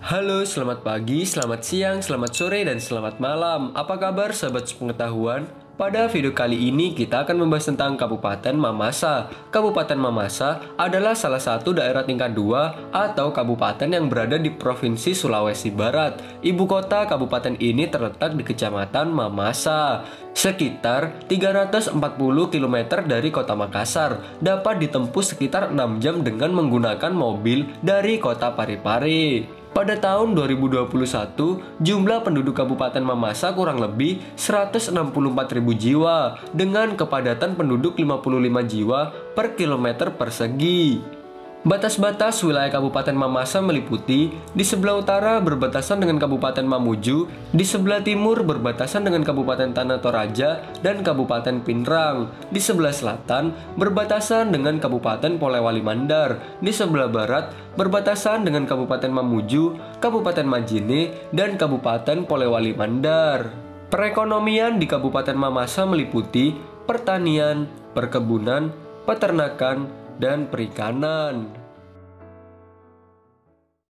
Halo, selamat pagi, selamat siang, selamat sore, dan selamat malam. Apa kabar sahabat sepengetahuan? Pada video kali ini kita akan membahas tentang Kabupaten Mamasa. Kabupaten Mamasa adalah salah satu daerah tingkat 2 atau kabupaten yang berada di Provinsi Sulawesi Barat. Ibu kota kabupaten ini terletak di Kecamatan Mamasa. Sekitar 340 km dari kota Makassar, dapat ditempuh sekitar 6 jam dengan menggunakan mobil dari kota Parepare. Pada tahun 2021, jumlah penduduk Kabupaten Mamasa kurang lebih 164.000 jiwa dengan kepadatan penduduk 55 jiwa per kilometer persegi. Batas-batas wilayah Kabupaten Mamasa meliputi di sebelah utara berbatasan dengan Kabupaten Mamuju, di sebelah timur berbatasan dengan Kabupaten Tanah Toraja dan Kabupaten Pinrang, di sebelah selatan berbatasan dengan Kabupaten Polewali Mandar, di sebelah barat berbatasan dengan Kabupaten Mamuju, Kabupaten Majene, dan Kabupaten Polewali Mandar. Perekonomian di Kabupaten Mamasa meliputi pertanian, perkebunan, peternakan, dan perikanan.